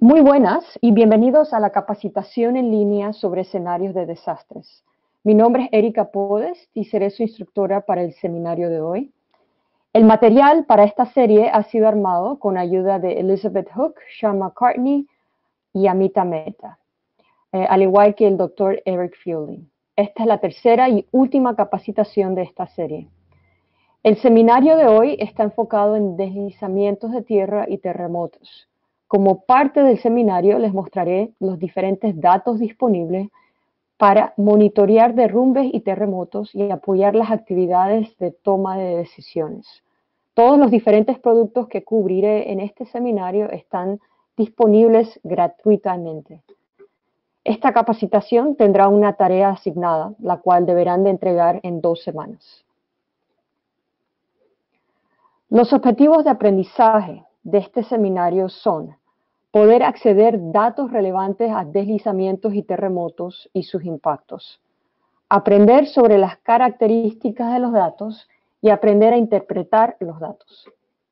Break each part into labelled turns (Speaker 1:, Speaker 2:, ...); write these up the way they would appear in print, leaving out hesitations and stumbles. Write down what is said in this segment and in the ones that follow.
Speaker 1: Muy buenas y bienvenidos a la capacitación en línea sobre escenarios de desastres. Mi nombre es Erika Podest y seré su instructora para el seminario de hoy. El material para esta serie ha sido armado con ayuda de Elizabeth Hook, Sean McCartney y Amita Mehta, al igual que el Dr. Eric Fielding. Esta es la tercera y última capacitación de esta serie. El seminario de hoy está enfocado en deslizamientos de tierra y terremotos. Como parte del seminario les mostraré los diferentes datos disponibles para monitorear derrumbes y terremotos y apoyar las actividades de toma de decisiones. Todos los diferentes productos que cubriré en este seminario están disponibles gratuitamente. Esta capacitación tendrá una tarea asignada, la cual deberán de entregar en 2 semanas. Los objetivos de aprendizaje de este seminario son poder acceder datos relevantes a deslizamientos y terremotos y sus impactos, aprender sobre las características de los datos y aprender a interpretar los datos.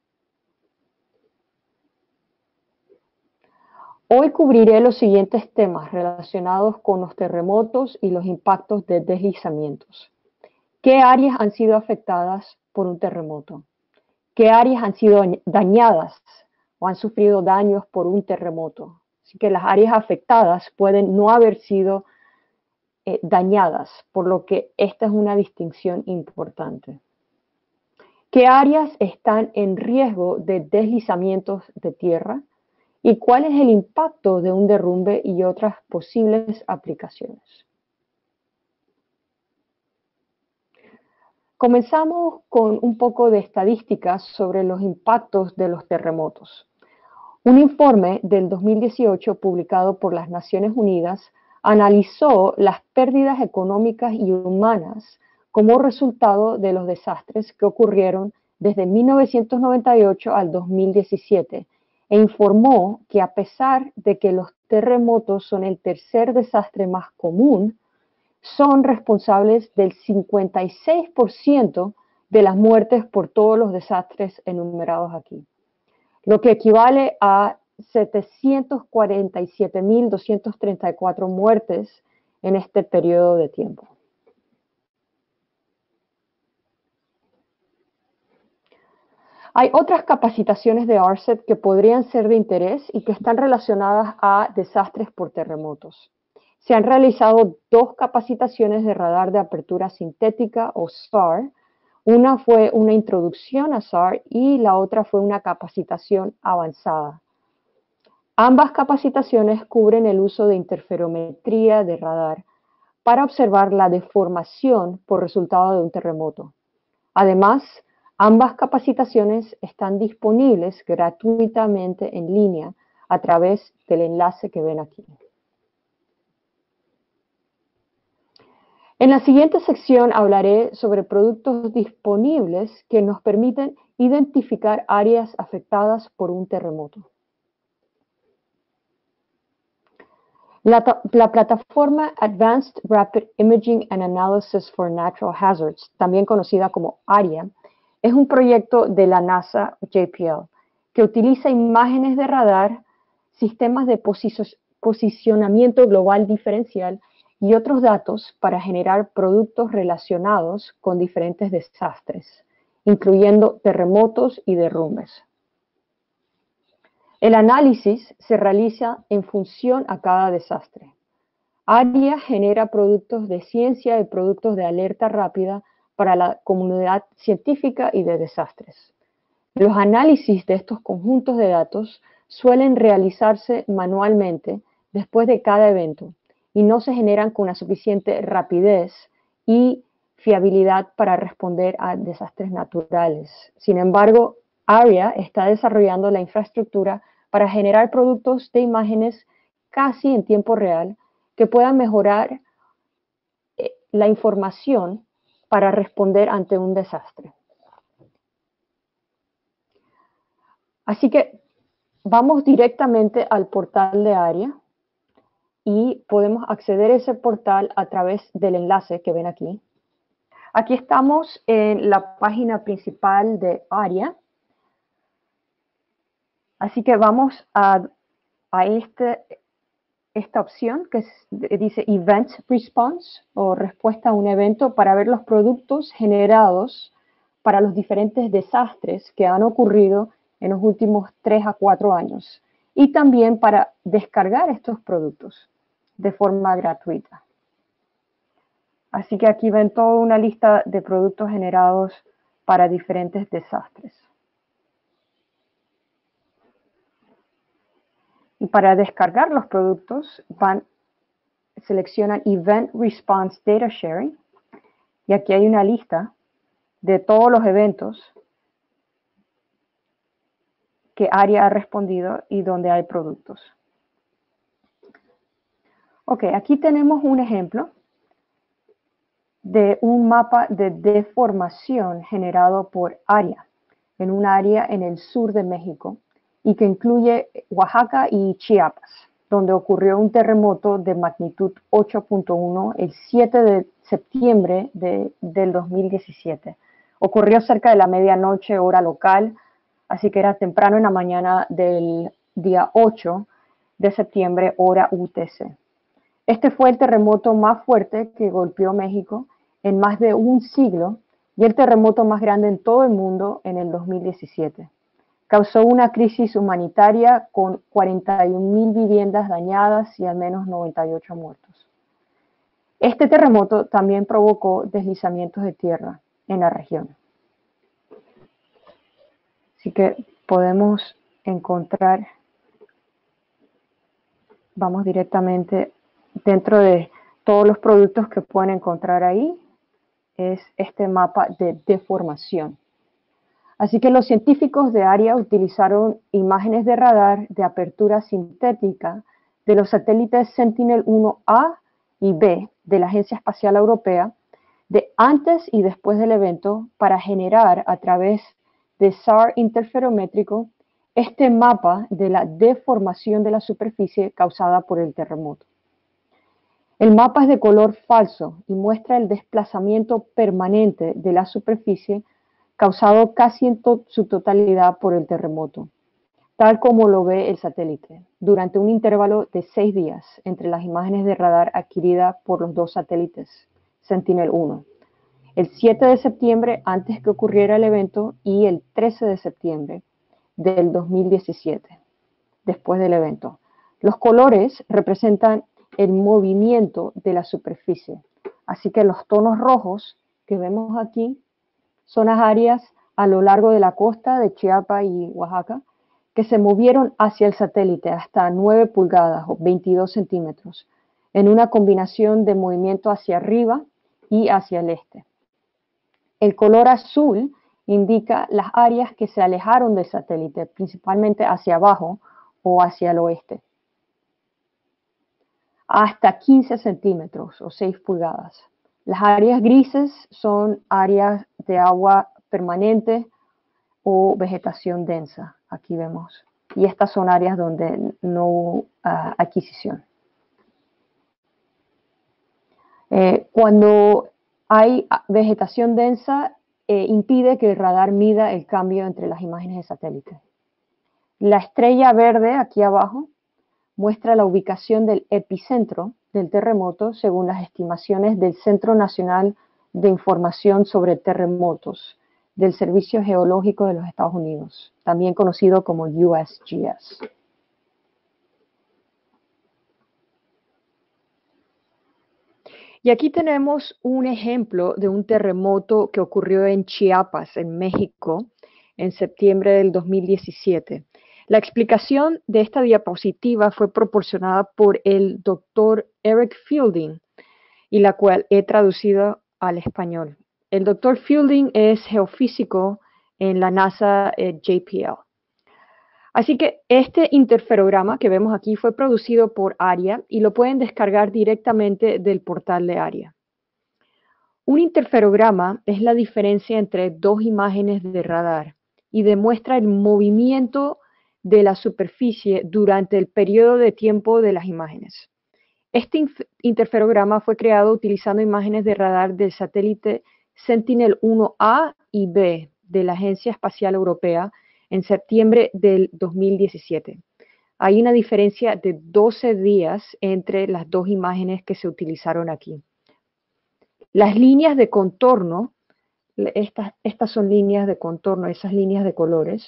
Speaker 1: Hoy cubriré los siguientes temas relacionados con los terremotos y los impactos de deslizamientos. ¿Qué áreas han sido afectadas por un terremoto? ¿Qué áreas han sido dañadas o han sufrido daños por un terremoto? Así que las áreas afectadas pueden no haber sido dañadas, por lo que esta es una distinción importante. ¿Qué áreas están en riesgo de deslizamientos de tierra? ¿Y cuál es el impacto de un derrumbe y otras posibles aplicaciones? Comenzamos con un poco de estadísticas sobre los impactos de los terremotos. Un informe del 2018 publicado por las Naciones Unidas analizó las pérdidas económicas y humanas como resultado de los desastres que ocurrieron desde 1998 al 2017 e informó que a pesar de que los terremotos son el tercer desastre más común, son responsables del 56% de las muertes por todos los desastres enumerados aquí, lo que equivale a 747.234 muertes en este periodo de tiempo. Hay otras capacitaciones de ARCET que podrían ser de interés y que están relacionadas a desastres por terremotos. Se han realizado 2 capacitaciones de radar de apertura sintética o SAR. Una fue una introducción a SAR y la otra fue una capacitación avanzada. Ambas capacitaciones cubren el uso de interferometría de radar para observar la deformación por resultado de un terremoto. Además, ambas capacitaciones están disponibles gratuitamente en línea a través del enlace que ven aquí. En la siguiente sección hablaré sobre productos disponibles que nos permiten identificar áreas afectadas por un terremoto. La plataforma Advanced Rapid Imaging and Analysis for Natural Hazards, también conocida como ARIA, es un proyecto de la NASA JPL que utiliza imágenes de radar, sistemas de posicionamiento global diferencial y otros datos para generar productos relacionados con diferentes desastres, incluyendo terremotos y derrumbes. El análisis se realiza en función a cada desastre. ARIA genera productos de ciencia y productos de alerta rápida para la comunidad científica y de desastres. Los análisis de estos conjuntos de datos suelen realizarse manualmente después de cada evento y no se generan con la suficiente rapidez y fiabilidad para responder a desastres naturales. Sin embargo, ARIA está desarrollando la infraestructura para generar productos de imágenes casi en tiempo real que puedan mejorar la información para responder ante un desastre. Así que vamos directamente al portal de ARIA y podemos acceder a ese portal a través del enlace que ven aquí. Aquí estamos en la página principal de ARIA. Así que vamos a a esta opción que dice Event Response o respuesta a un evento para ver los productos generados para los diferentes desastres que han ocurrido en los últimos 3 a 4 años y también para descargar estos productos de forma gratuita. Así que aquí ven toda una lista de productos generados para diferentes desastres. Y para descargar los productos, seleccionan Event Response Data Sharing. Y aquí hay una lista de todos los eventos que ARIA ha respondido y donde hay productos. Ok, aquí tenemos un ejemplo de un mapa de deformación generado por ARIA en un área en el sur de México y que incluye Oaxaca y Chiapas, donde ocurrió un terremoto de magnitud 8.1 el 7 de septiembre del 2017. Ocurrió cerca de la medianoche hora local, así que era temprano en la mañana del día 8 de septiembre hora UTC. Este fue el terremoto más fuerte que golpeó México en más de un siglo y el terremoto más grande en todo el mundo en el 2017. Causó una crisis humanitaria con 41,000 viviendas dañadas y al menos 98 muertos. Este terremoto también provocó deslizamientos de tierra en la región. Así que podemos encontrar, vamos directamente dentro de todos los productos que pueden encontrar ahí, es este mapa de deformación. Así que los científicos de ARIA utilizaron imágenes de radar de apertura sintética de los satélites Sentinel-1A y B de la Agencia Espacial Europea de antes y después del evento para generar a través de SAR interferométrico este mapa de la deformación de la superficie causada por el terremoto. El mapa es de color falso y muestra el desplazamiento permanente de la superficie causado casi en su totalidad por el terremoto, tal como lo ve el satélite, durante un intervalo de 6 días entre las imágenes de radar adquiridas por los dos satélites Sentinel-1, el 7 de septiembre antes que ocurriera el evento y el 13 de septiembre del 2017, después del evento. Los colores representan el movimiento de la superficie, así que los tonos rojos que vemos aquí son las áreas a lo largo de la costa de Chiapas y Oaxaca que se movieron hacia el satélite hasta 9 pulgadas o 22 centímetros en una combinación de movimiento hacia arriba y hacia el este. El color azul indica las áreas que se alejaron del satélite, principalmente hacia abajo o hacia el oeste, hasta 15 centímetros o 6 pulgadas. Las áreas grises son áreas de agua permanente o vegetación densa, aquí vemos. Y estas son áreas donde no hubo adquisición. Cuando hay vegetación densa, impide que el radar mida el cambio entre las imágenes de satélite. La estrella verde aquí abajo muestra la ubicación del epicentro del terremoto según las estimaciones del Centro Nacional de Información sobre Terremotos del Servicio Geológico de los Estados Unidos, también conocido como USGS. Y aquí tenemos un ejemplo de un terremoto que ocurrió en Chiapas, en México, en septiembre del 2017. La explicación de esta diapositiva fue proporcionada por el doctor Eric Fielding y la cual he traducido al español. El doctor Fielding es geofísico en la NASA JPL. Así que este interferograma que vemos aquí fue producido por ARIA y lo pueden descargar directamente del portal de ARIA. Un interferograma es la diferencia entre dos imágenes de radar y demuestra el movimiento de la superficie durante el periodo de tiempo de las imágenes. Este interferograma fue creado utilizando imágenes de radar del satélite Sentinel-1A y B de la Agencia Espacial Europea en septiembre del 2017. hay una diferencia de 12 días entre las dos imágenes que se utilizaron aquí. Las líneas de contorno, estas son líneas de contorno, esas líneas de colores.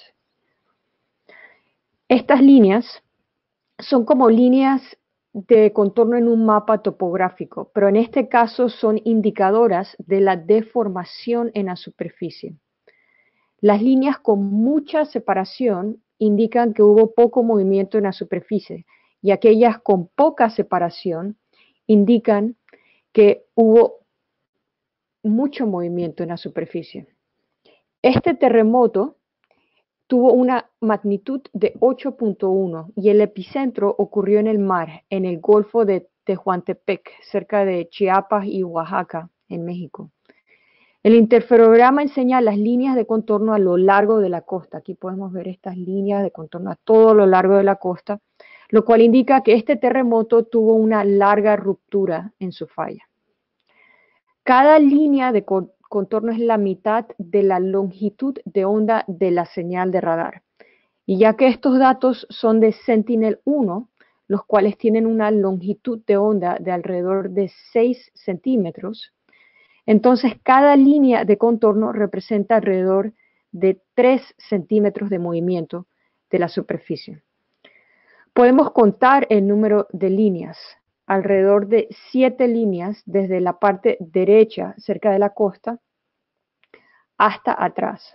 Speaker 1: Estas líneas son como líneas de contorno en un mapa topográfico, pero en este caso son indicadoras de la deformación en la superficie. Las líneas con mucha separación indican que hubo poco movimiento en la superficie y aquellas con poca separación indican que hubo mucho movimiento en la superficie. Este terremoto tuvo una magnitud de 8.1 y el epicentro ocurrió en el mar, en el Golfo de Tehuantepec, cerca de Chiapas y Oaxaca, en México. El interferograma enseña las líneas de contorno a lo largo de la costa. Aquí podemos ver estas líneas de contorno a todo lo largo de la costa, lo cual indica que este terremoto tuvo una larga ruptura en su falla. Cada línea de contorno es la mitad de la longitud de onda de la señal de radar. Y ya que estos datos son de Sentinel-1, los cuales tienen una longitud de onda de alrededor de 6 centímetros, entonces cada línea de contorno representa alrededor de 3 centímetros de movimiento de la superficie. Podemos contar el número de líneas, alrededor de 7 líneas desde la parte derecha cerca de la costa hasta atrás.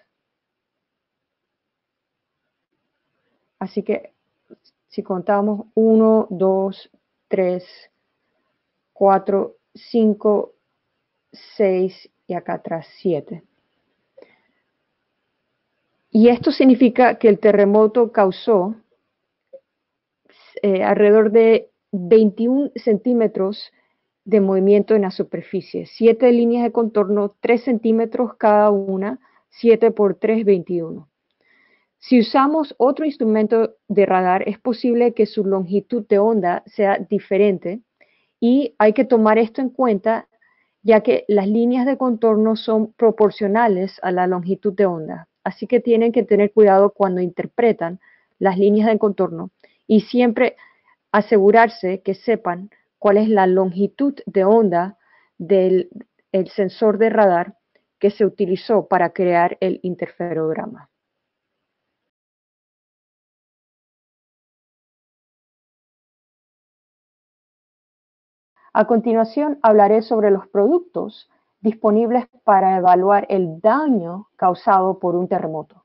Speaker 1: Así que si contamos 1, 2, 3, 4, 5, 6 y acá atrás 7. Y esto significa que el terremoto causó alrededor de 21 centímetros de movimiento en la superficie. 7 líneas de contorno, 3 centímetros cada una, 7 por 3, 21. Si usamos otro instrumento de radar, es posible que su longitud de onda sea diferente y hay que tomar esto en cuenta, ya que las líneas de contorno son proporcionales a la longitud de onda. Así que tienen que tener cuidado cuando interpretan las líneas de contorno y siempre asegurarse que sepan cuál es la longitud de onda del sensor de radar que se utilizó para crear el interferograma. A continuación hablaré sobre los productos disponibles para evaluar el daño causado por un terremoto.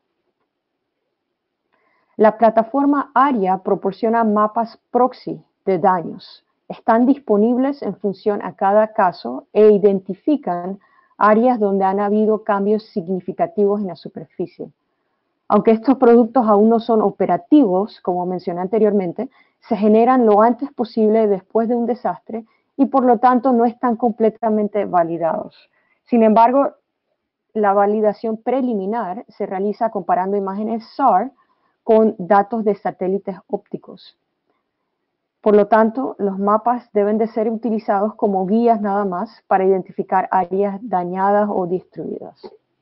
Speaker 1: La plataforma ARIA proporciona mapas proxy de daños. Están disponibles en función a cada caso e identifican áreas donde han habido cambios significativos en la superficie. Aunque estos productos aún no son operativos, como mencioné anteriormente, se generan lo antes posible después de un desastre y por lo tanto no están completamente validados. Sin embargo, la validación preliminar se realiza comparando imágenes SAR con datos de satélites ópticos. Por lo tanto, los mapas deben de ser utilizados como guías nada más para identificar áreas dañadas o destruidas.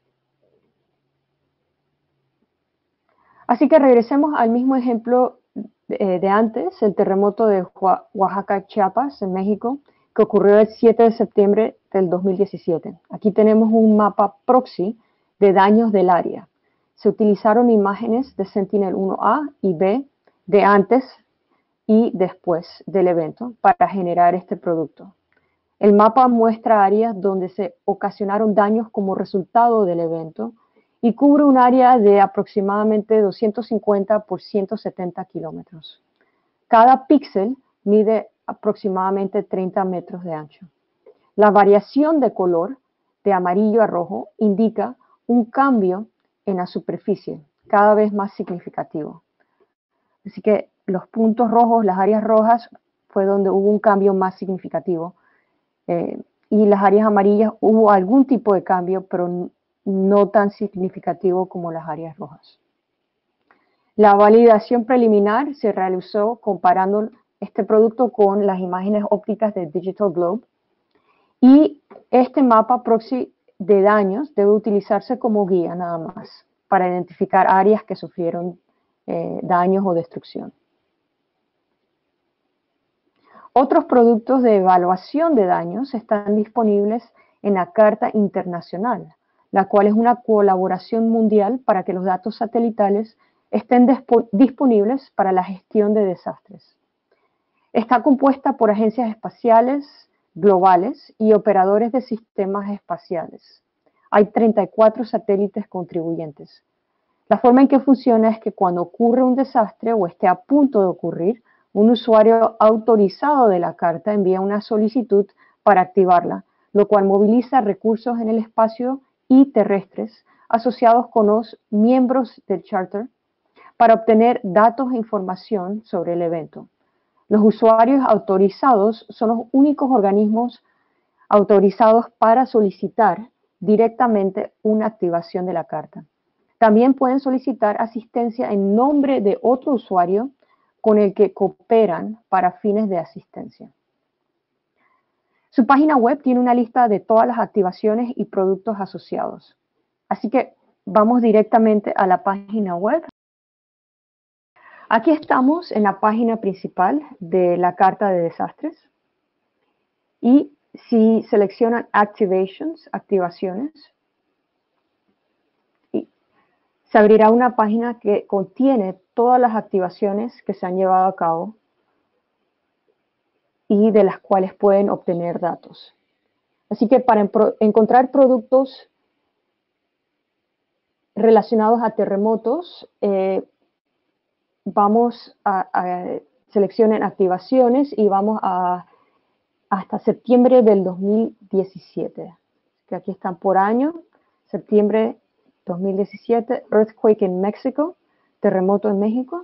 Speaker 1: Así que regresemos al mismo ejemplo de antes, el terremoto de Oaxaca, Chiapas, en México, que ocurrió el 7 de septiembre del 2017. Aquí tenemos un mapa proxy de daños del área. Se utilizaron imágenes de Sentinel-1A y B de antes y después del evento para generar este producto. El mapa muestra áreas donde se ocasionaron daños como resultado del evento y cubre un área de aproximadamente 250 por 170 kilómetros. Cada píxel mide aproximadamente 30 metros de ancho. La variación de color de amarillo a rojo indica un cambio en la superficie, cada vez más significativo. Así que los puntos rojos, las áreas rojas, fue donde hubo un cambio más significativo. Y las áreas amarillas hubo algún tipo de cambio, pero no tan significativo como las áreas rojas. La validación preliminar se realizó comparando este producto con las imágenes ópticas de Digital Globe y este mapa proxy de daños debe utilizarse como guía nada más para identificar áreas que sufrieron daños o destrucción. Otros productos de evaluación de daños están disponibles en la Carta Internacional, la cual es una colaboración mundial para que los datos satelitales estén disponibles para la gestión de desastres. Está compuesta por agencias espaciales globales y operadores de sistemas espaciales. Hay 34 satélites contribuyentes. La forma en que funciona es que cuando ocurre un desastre o esté a punto de ocurrir, un usuario autorizado de la carta envía una solicitud para activarla, lo cual moviliza recursos en el espacio y terrestres asociados con los miembros del charter para obtener datos e información sobre el evento. Los usuarios autorizados son los únicos organismos autorizados para solicitar directamente una activación de la carta. También pueden solicitar asistencia en nombre de otro usuario con el que cooperan para fines de asistencia. Su página web tiene una lista de todas las activaciones y productos asociados. Así que vamos directamente a la página web. Aquí estamos en la página principal de la carta de desastres. Y si seleccionan Activations, activaciones, se abrirá una página que contiene todas las activaciones que se han llevado a cabo y de las cuales pueden obtener datos. Así que para encontrar productos relacionados a terremotos, vamos a seleccionar activaciones y vamos hasta septiembre del 2017. Que aquí están por año, septiembre 2017, Earthquake en México, terremoto en México.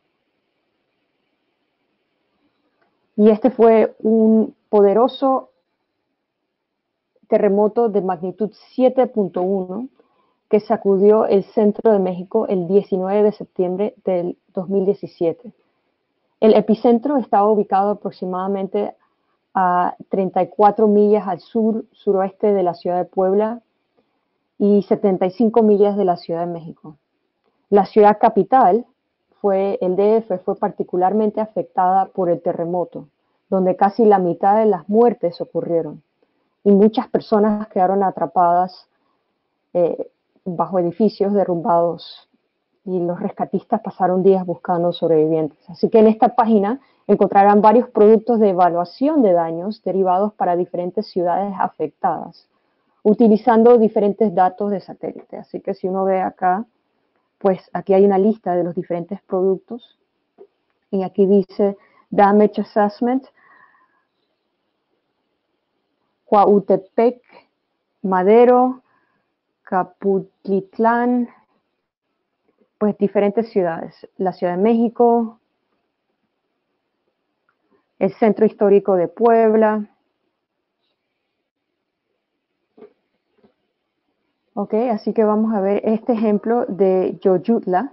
Speaker 1: Y este fue un poderoso terremoto de magnitud 7.1 que sacudió el centro de México el 19 de septiembre del 2017. El epicentro estaba ubicado aproximadamente a 34 millas al suroeste de la ciudad de Puebla y 75 millas de la Ciudad de México. La ciudad capital, el DF, fue particularmente afectada por el terremoto, donde casi la mitad de las muertes ocurrieron y muchas personas quedaron atrapadas bajo edificios derrumbados y los rescatistas pasaron días buscando sobrevivientes. Así que en esta página encontrarán varios productos de evaluación de daños derivados para diferentes ciudades afectadas, utilizando diferentes datos de satélite. Así que si uno ve acá, pues aquí hay una lista de los diferentes productos y aquí dice Damage Assessment, Cuautepec, Madero, Caputitlán, pues diferentes ciudades, la Ciudad de México, el Centro Histórico de Puebla. Ok, así que vamos a ver este ejemplo de Yoyutla,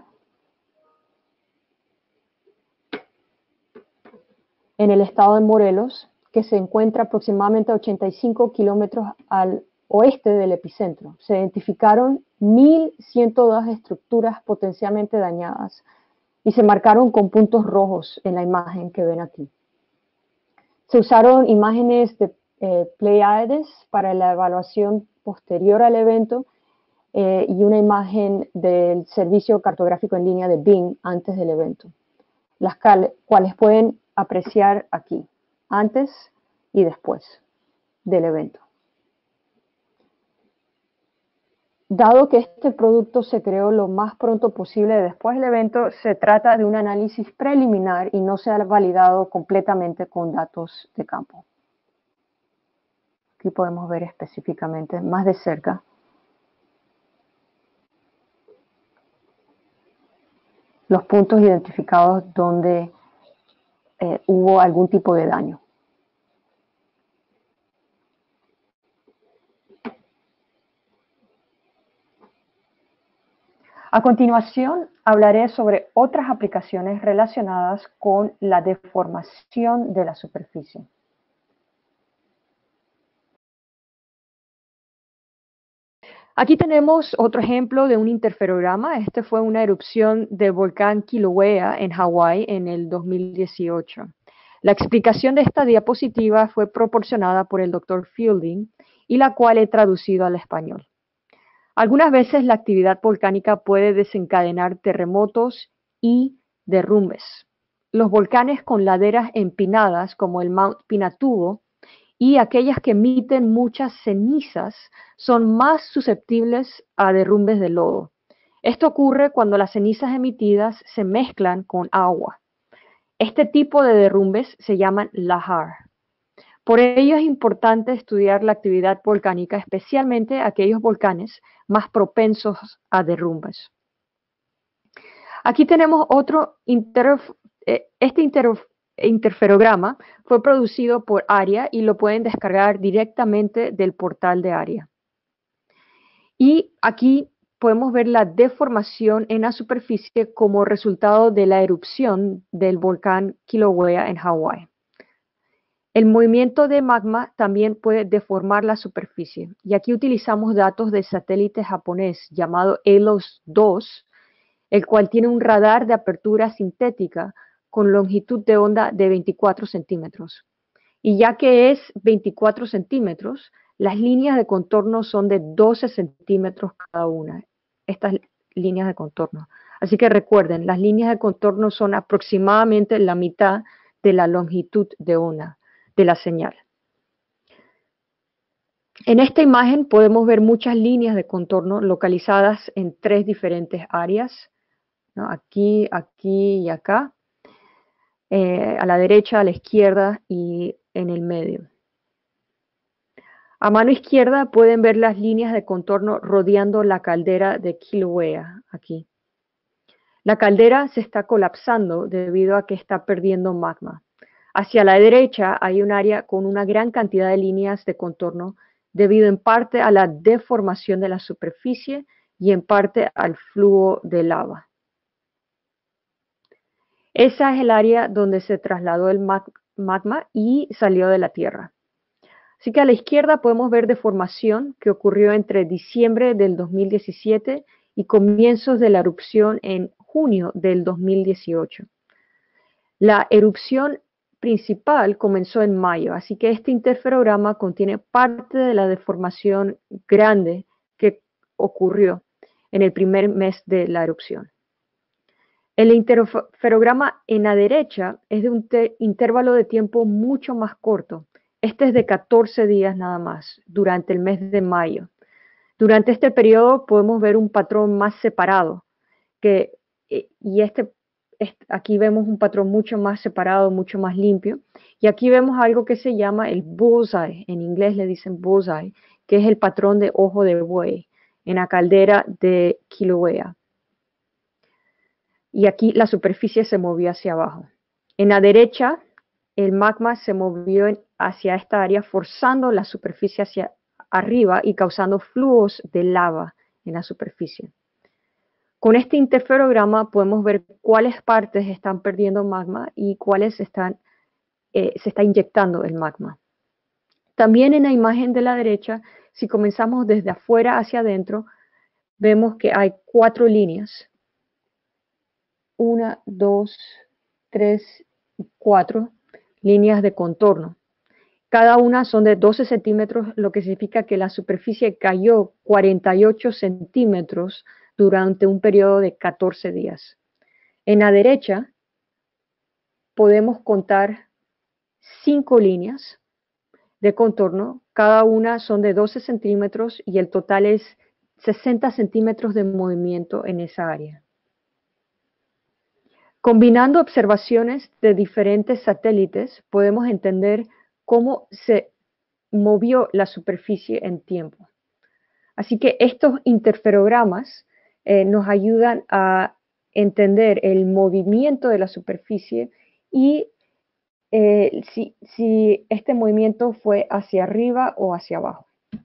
Speaker 1: en el estado de Morelos, que se encuentra aproximadamente a 85 kilómetros al oeste del epicentro. Se identificaron 1.102 estructuras potencialmente dañadas y se marcaron con puntos rojos en la imagen que ven aquí. Se usaron imágenes de Pleiades para la evaluación posterior al evento y una imagen del servicio cartográfico en línea de Bing antes del evento, las cuales pueden apreciar aquí, antes y después del evento. Dado que este producto se creó lo más pronto posible después del evento, se trata de un análisis preliminar y no se ha validado completamente con datos de campo. Aquí podemos ver específicamente más de cerca los puntos identificados donde hubo algún tipo de daño. A continuación, hablaré sobre otras aplicaciones relacionadas con la deformación de la superficie. Aquí tenemos otro ejemplo de un interferograma. Este fue una erupción del volcán Kilauea en Hawái en el 2018. La explicación de esta diapositiva fue proporcionada por el Dr. Fielding y la cual he traducido al español. Algunas veces la actividad volcánica puede desencadenar terremotos y derrumbes. Los volcanes con laderas empinadas, como el Mount Pinatubo, y aquellas que emiten muchas cenizas, son más susceptibles a derrumbes de lodo. Esto ocurre cuando las cenizas emitidas se mezclan con agua. Este tipo de derrumbes se llaman lahar. Por ello es importante estudiar la actividad volcánica, especialmente aquellos volcanes más propensos a derrumbes. Aquí tenemos otro interferograma fue producido por ARIA y lo pueden descargar directamente del portal de ARIA. Y aquí podemos ver la deformación en la superficie como resultado de la erupción del volcán Kilauea en Hawái. El movimiento de magma también puede deformar la superficie, y aquí utilizamos datos del satélite japonés llamado ALOS-2, el cual tiene un radar de apertura sintética con longitud de onda de 24 centímetros. Y ya que es 24 centímetros, las líneas de contorno son de 12 centímetros cada una, estas líneas de contorno. Así que recuerden, las líneas de contorno son aproximadamente la mitad de la longitud de onda de la señal. En esta imagen podemos ver muchas líneas de contorno localizadas en 3 diferentes áreas, ¿no? Aquí, aquí y acá, a la derecha, a la izquierda y en el medio. A mano izquierda pueden ver las líneas de contorno rodeando la caldera de Kilauea, aquí. La caldera se está colapsando debido a que está perdiendo magma. Hacia la derecha hay un área con una gran cantidad de líneas de contorno debido en parte a la deformación de la superficie y en parte al flujo de lava. Esa es el área donde se trasladó el magma y salió de la Tierra. Así que a la izquierda podemos ver deformación que ocurrió entre diciembre del 2017 y comienzos de la erupción en junio del 2018. La erupción principal comenzó en mayo, así que este interferograma contiene parte de la deformación grande que ocurrió en el primer mes de la erupción. El interferograma en la derecha es de un intervalo de tiempo mucho más corto. Este es de 14 días nada más, durante el mes de mayo. Durante este periodo podemos ver un patrón más separado, aquí vemos un patrón mucho más separado, mucho más limpio, y aquí vemos algo que se llama el bullseye, en inglés le dicen bullseye, que es el patrón de ojo de buey en la caldera de Kilauea. Y aquí la superficie se movió hacia abajo. En la derecha, el magma se movió hacia esta área, forzando la superficie hacia arriba y causando flujos de lava en la superficie. Con este interferograma podemos ver cuáles partes están perdiendo magma y cuáles se está inyectando el magma. También en la imagen de la derecha, si comenzamos desde afuera hacia adentro, vemos que hay 4 líneas. 1, 2, 3 y 4 líneas de contorno. Cada una son de 12 centímetros, lo que significa que la superficie cayó 48 centímetros durante un periodo de 14 días. En la derecha podemos contar 5 líneas de contorno, cada una son de 12 centímetros y el total es 60 centímetros de movimiento en esa área. Combinando observaciones de diferentes satélites, podemos entender cómo se movió la superficie en tiempo. Así que estos interferogramas nos ayudan a entender el movimiento de la superficie y si este movimiento fue hacia arriba o hacia abajo.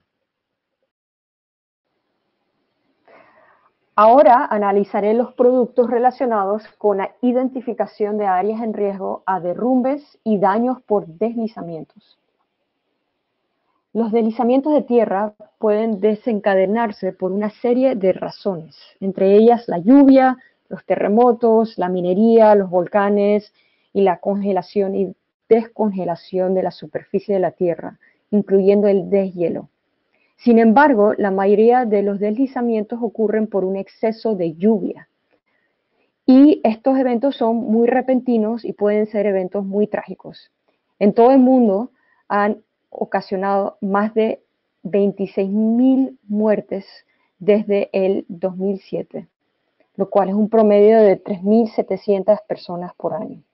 Speaker 1: Ahora analizaré los productos relacionados con la identificación de áreas en riesgo a derrumbes y daños por deslizamientos. Los deslizamientos de tierra pueden desencadenarse por una serie de razones, entre ellas la lluvia, los terremotos, la minería, los volcanes y la congelación descongelación de la superficie de la Tierra, incluyendo el deshielo. Sin embargo, la mayoría de los deslizamientos ocurren por un exceso de lluvia. Y estos eventos son muy repentinos y pueden ser eventos muy trágicos. En todo el mundo han ocasionado más de 26.000 muertes desde el 2007, lo cual es un promedio de 3.700 personas por año.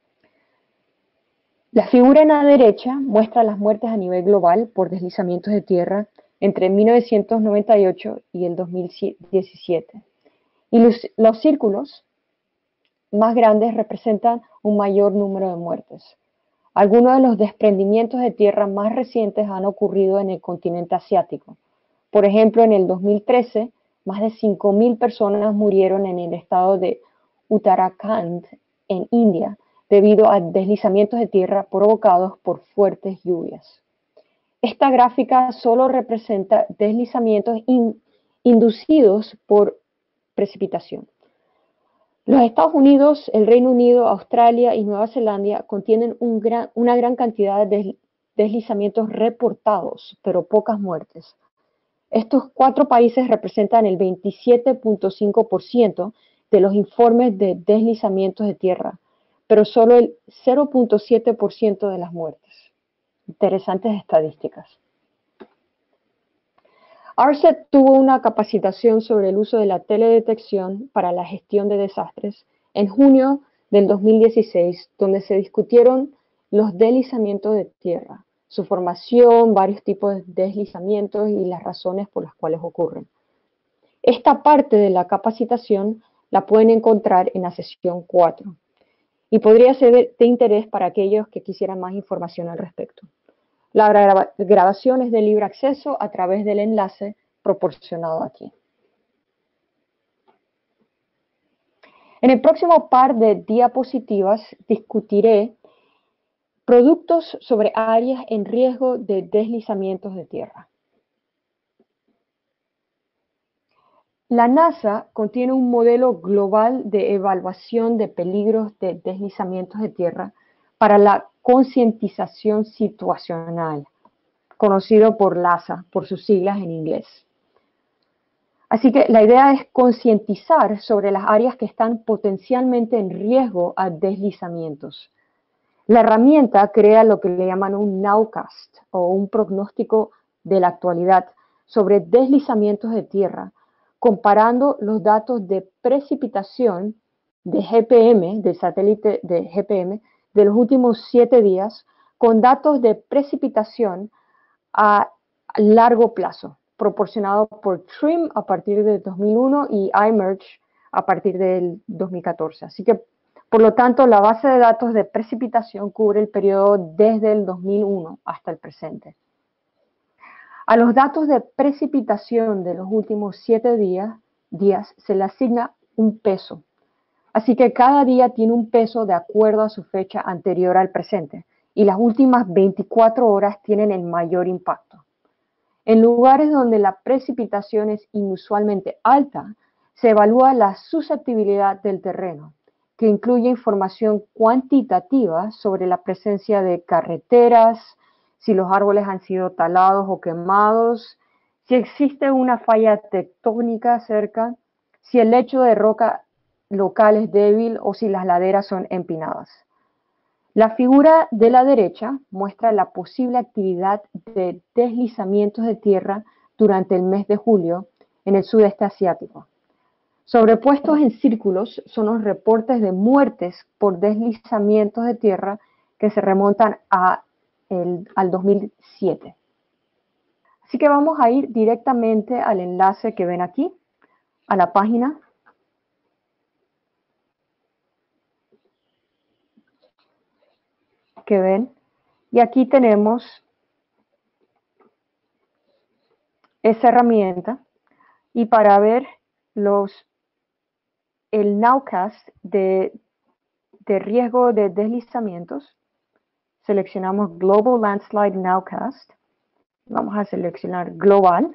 Speaker 1: La figura en la derecha muestra las muertes a nivel global por deslizamientos de tierra entre 1998 y el 2017. Y los círculos más grandes representan un mayor número de muertes. Algunos de los desprendimientos de tierra más recientes han ocurrido en el continente asiático. Por ejemplo, en el 2013, más de 5.000 personas murieron en el estado de Uttarakhand, en India, debido a deslizamientos de tierra provocados por fuertes lluvias. Esta gráfica solo representa deslizamientos inducidos por precipitación. Los Estados Unidos, el Reino Unido, Australia y Nueva Zelanda contienen una gran cantidad de deslizamientos reportados, pero pocas muertes. Estos 4 países representan el 27.5% de los informes de deslizamientos de tierra, pero solo el 0.7% de las muertes. Interesantes estadísticas. ARCET tuvo una capacitación sobre el uso de la teledetección para la gestión de desastres en junio del 2016, donde se discutieron los deslizamientos de tierra, su formación, varios tipos de deslizamientos y las razones por las cuales ocurren. Esta parte de la capacitación la pueden encontrar en la sesión 4 y podría ser de interés para aquellos que quisieran más información al respecto. La grabación es de libre acceso a través del enlace proporcionado aquí. En el próximo par de diapositivas discutiré productos sobre áreas en riesgo de deslizamientos de tierra. La NASA contiene un modelo global de evaluación de peligros de deslizamientos de tierra para la concientización situacional, conocido por LASA, por sus siglas en inglés. Así que la idea es concientizar sobre las áreas que están potencialmente en riesgo a deslizamientos. La herramienta crea lo que le llaman un nowcast o un pronóstico de la actualidad sobre deslizamientos de tierra, comparando los datos de precipitación de GPM, del satélite de GPM, de los últimos 7 días, con datos de precipitación a largo plazo, proporcionado por TRMM a partir de 2001 y iMerge a partir del 2014. Así que, por lo tanto, la base de datos de precipitación cubre el periodo desde el 2001 hasta el presente. A los datos de precipitación de los últimos 7 días se le asigna un peso. Así que cada día tiene un peso de acuerdo a su fecha anterior al presente, y las últimas 24 horas tienen el mayor impacto. En lugares donde la precipitación es inusualmente alta, se evalúa la susceptibilidad del terreno, que incluye información cuantitativa sobre la presencia de carreteras, si los árboles han sido talados o quemados, si existe una falla tectónica cerca, si el lecho de roca local es débil o si las laderas son empinadas. La figura de la derecha muestra la posible actividad de deslizamientos de tierra durante el mes de julio en el sudeste asiático. Sobrepuestos en círculos son los reportes de muertes por deslizamientos de tierra que se remontan al 2007. Así que vamos a ir directamente al enlace que ven aquí, a la página. Que ven, y aquí tenemos esa herramienta, y para ver el nowcast de riesgo de deslizamientos, seleccionamos Global Landslide Nowcast, vamos a seleccionar Global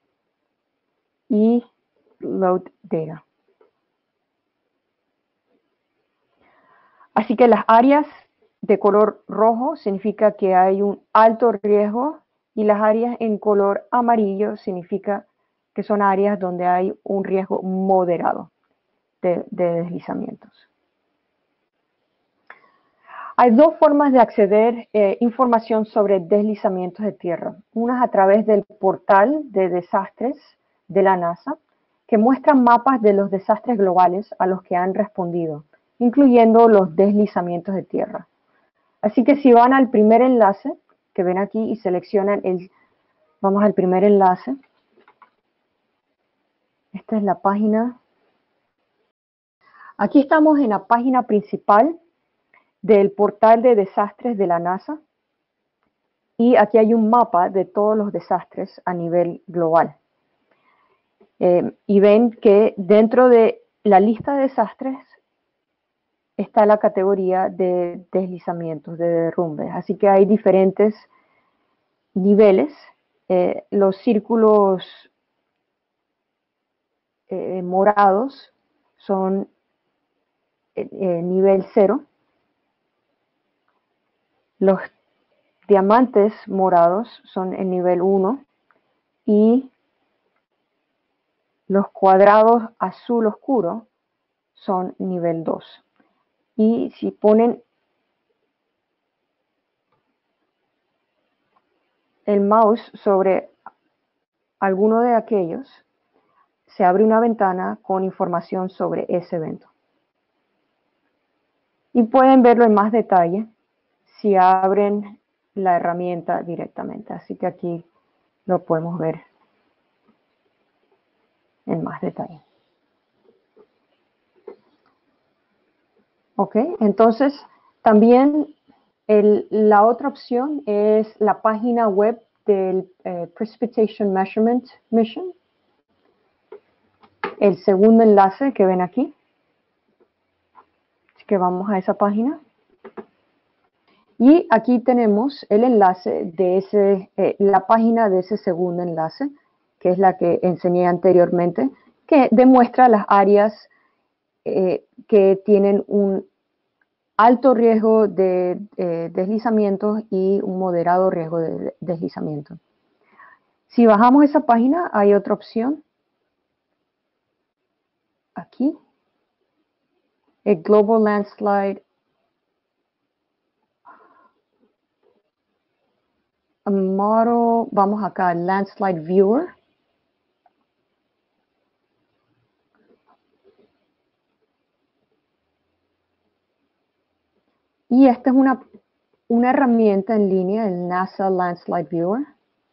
Speaker 1: y Load Data. Así que las áreas de color rojo significa que hay un alto riesgo y las áreas en color amarillo significa que son áreas donde hay un riesgo moderado de deslizamientos. Hay dos formas de acceder a información sobre deslizamientos de tierra. Una es a través del portal de desastres de la NASA, que muestra mapas de los desastres globales a los que han respondido, incluyendo los deslizamientos de tierra. Así que si van al primer enlace que ven aquí y seleccionan vamos al primer enlace. Esta es la página. Aquí estamos en la página principal del portal de desastres de la NASA. Y aquí hay un mapa de todos los desastres a nivel global. Y ven que dentro de la lista de desastres está la categoría de deslizamientos, de derrumbes. Así que hay diferentes niveles. Los círculos morados son nivel 0. Los diamantes morados son el nivel 1 y los cuadrados azul oscuro son nivel 2. Y si ponen el mouse sobre alguno de aquellos, se abre una ventana con información sobre ese evento. Y pueden verlo en más detalle si abren la herramienta directamente. Así que aquí lo podemos ver en más detalle. Ok, entonces también la otra opción es la página web del Precipitation Measurement Mission. El segundo enlace que ven aquí. Así que vamos a esa página. Y aquí tenemos el enlace de la página de ese segundo enlace, que es la que enseñé anteriormente, que demuestra las áreas que tienen un alto riesgo de deslizamientos y un moderado riesgo de deslizamiento. Si bajamos esa página, hay otra opción. Aquí. El Global Landslide Model. Vamos acá, Landslide Viewer. Y esta es una herramienta en línea, el NASA Landslide Viewer,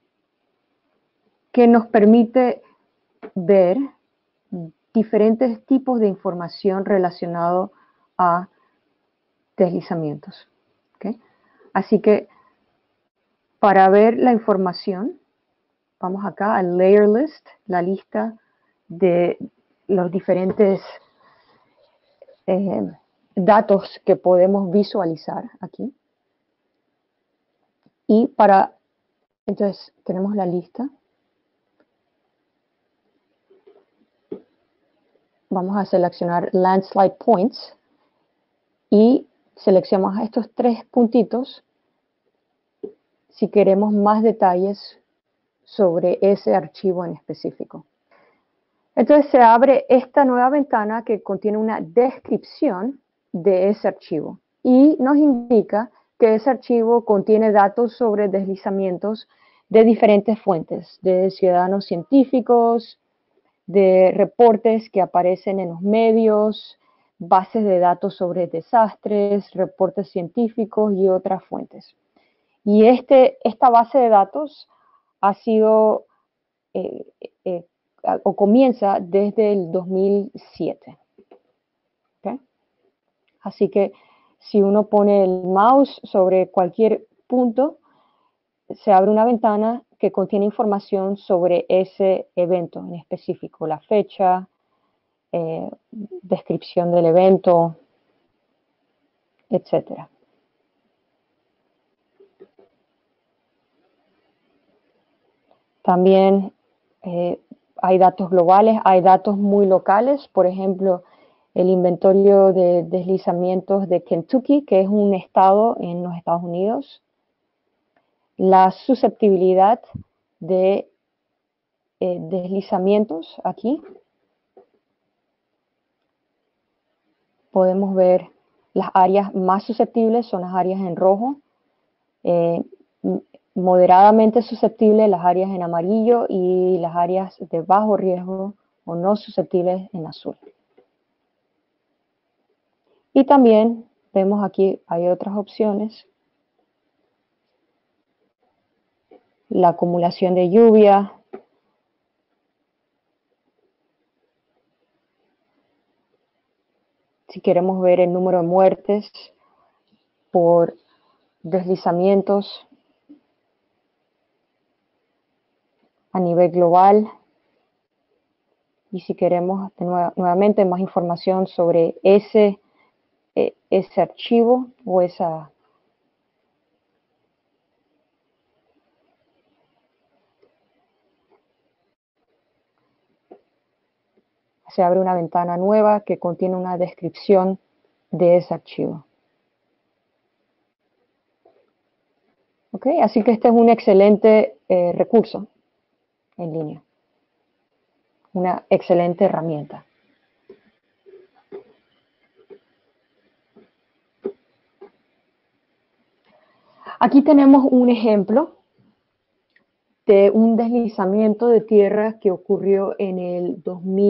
Speaker 1: que nos permite ver diferentes tipos de información relacionado a deslizamientos. ¿Okay? Así que para ver la información, vamos acá al Layer List, la lista de los diferentes datos que podemos visualizar aquí. Y entonces tenemos la lista. Vamos a seleccionar Landslide Points y seleccionamos estos 3 puntitos si queremos más detalles sobre ese archivo en específico. Entonces se abre esta nueva ventana que contiene una descripción de ese archivo y nos indica que ese archivo contiene datos sobre deslizamientos de diferentes fuentes, de ciudadanos científicos, de reportes que aparecen en los medios, bases de datos sobre desastres, reportes científicos y otras fuentes. Y esta base de datos ha sido o comienza desde el 2007. ¿Okay? Así que si uno pone el mouse sobre cualquier punto, se abre una ventana que contiene información sobre ese evento en específico, la fecha, descripción del evento, etc. También hay datos globales, hay datos muy locales, por ejemplo, el inventario de deslizamientos de Kentucky, que es un estado en los Estados Unidos, la susceptibilidad de deslizamientos aquí. Podemos ver las áreas más susceptibles son las áreas en rojo, moderadamente susceptibles las áreas en amarillo y las áreas de bajo riesgo o no susceptibles en azul. Y también vemos aquí hay otras opciones. La acumulación de lluvia, si queremos ver el número de muertes por deslizamientos a nivel global. Y si queremos nuevamente más información sobre ese archivo o esa se abre una ventana nueva que contiene una descripción de ese archivo. ¿Ok? Así que este es un excelente recurso en línea, una excelente herramienta. Aquí tenemos un ejemplo de un deslizamiento de tierra que ocurrió en el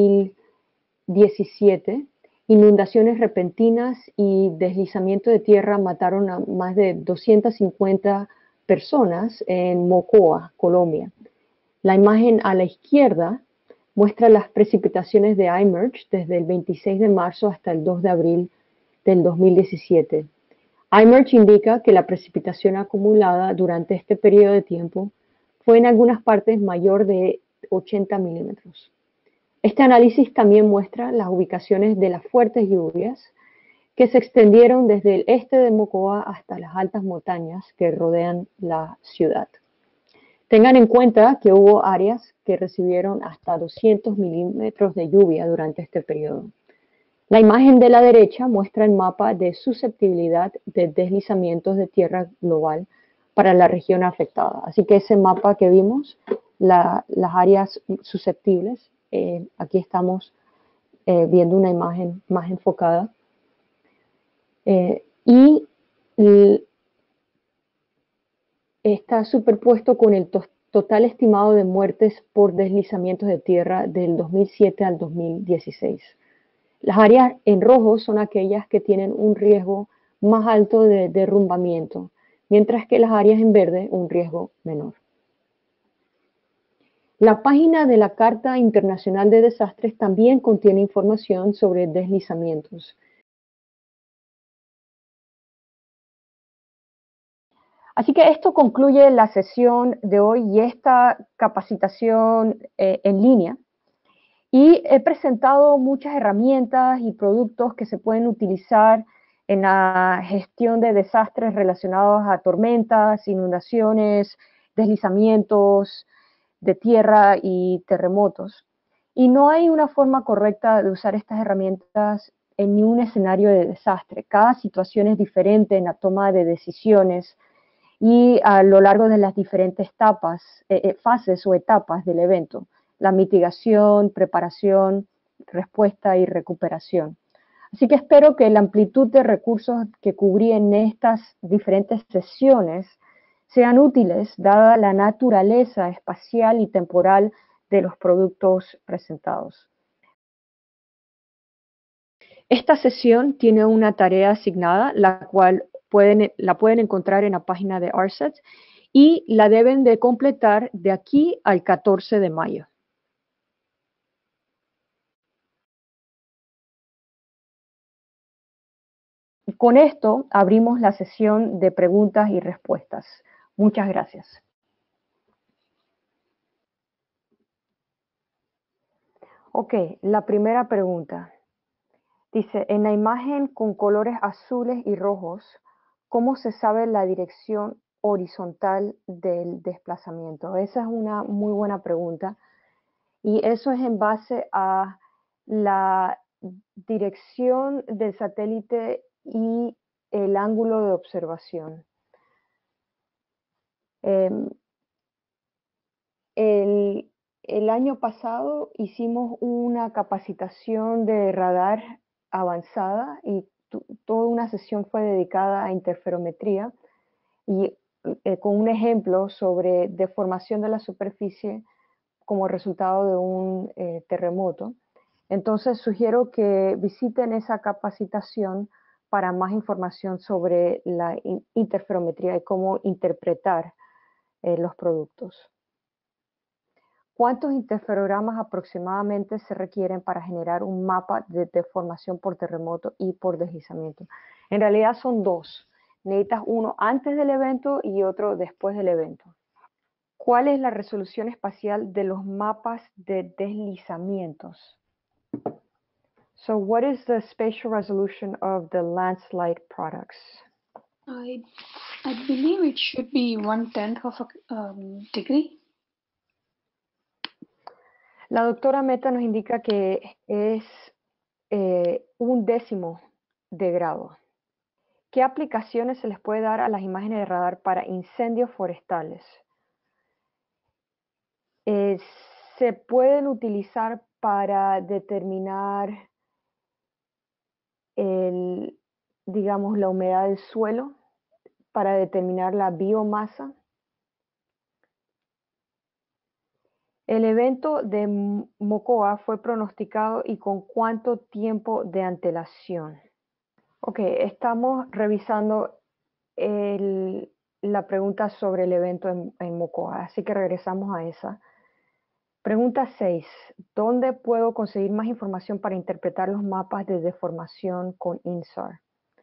Speaker 1: 2017. Inundaciones repentinas y deslizamiento de tierra mataron a más de 250 personas en Mocoa, Colombia. La imagen a la izquierda muestra las precipitaciones de iMerge desde el 26 de marzo hasta el 2 de abril del 2017. iMerge indica que la precipitación acumulada durante este periodo de tiempo fue en algunas partes mayor de 80 milímetros. Este análisis también muestra las ubicaciones de las fuertes lluvias que se extendieron desde el este de Mocoa hasta las altas montañas que rodean la ciudad. Tengan en cuenta que hubo áreas que recibieron hasta 200 milímetros de lluvia durante este periodo. La imagen de la derecha muestra el mapa de susceptibilidad de deslizamientos de tierra global para la región afectada. Así que ese mapa que vimos, las áreas susceptibles, aquí estamos viendo una imagen más enfocada. Y está superpuesto con el total estimado de muertes por deslizamientos de tierra del 2007 al 2016. Las áreas en rojo son aquellas que tienen un riesgo más alto de derrumbamiento, mientras que las áreas en verde un riesgo menor. La página de la Carta Internacional de Desastres también contiene información sobre deslizamientos. Así que esto concluye la sesión de hoy y esta capacitación en línea. Y he presentado muchas herramientas y productos que se pueden utilizar en la gestión de desastres relacionados a tormentas, inundaciones, deslizamientos de tierra y terremotos. Y no hay una forma correcta de usar estas herramientas en ningún escenario de desastre. Cada situación es diferente en la toma de decisiones y a lo largo de las diferentes fases o etapas del evento. La mitigación, preparación, respuesta y recuperación. Así que espero que la amplitud de recursos que cubrí en estas diferentes sesiones sean útiles, dada la naturaleza espacial y temporal de los productos presentados. Esta sesión tiene una tarea asignada, la cual la pueden encontrar en la página de ARSET y la deben de completar de aquí al 14 de mayo. Con esto abrimos la sesión de preguntas y respuestas. Muchas gracias. Ok, la primera pregunta. Dice, en la imagen con colores azules y rojos, ¿cómo se sabe la dirección horizontal del desplazamiento? Esa es una muy buena pregunta y eso es en base a la dirección del satélite y el ángulo de observación. El año pasado hicimos una capacitación de radar avanzada y toda una sesión fue dedicada a interferometría y con un ejemplo sobre deformación de la superficie como resultado de un terremoto. Entonces sugiero que visiten esa capacitación para más información sobre la interferometría y cómo interpretar los productos. ¿Cuántos interferogramas aproximadamente se requieren para generar un mapa de deformación por terremoto y por deslizamiento? En realidad son dos. Necesitas uno antes del evento y otro después del evento. ¿Cuál es la resolución espacial de los mapas de deslizamientos? So what is the spatial resolution of the landslide products?
Speaker 2: I believe it should be 1/10 of a degree.
Speaker 1: La doctora Meta nos indica que es 1/10 de grado. ¿Qué aplicaciones se les puede dar a las imágenes de radar para incendios forestales? Se pueden utilizar para determinar digamos, la humedad del suelo, para determinar la biomasa. El evento de Mocoa fue pronosticado y con cuánto tiempo de antelación. Ok, estamos revisando la pregunta sobre el evento en Mocoa, así que regresamos a esa. Pregunta 6. ¿Dónde puedo conseguir más información para interpretar los mapas de deformación con INSAR?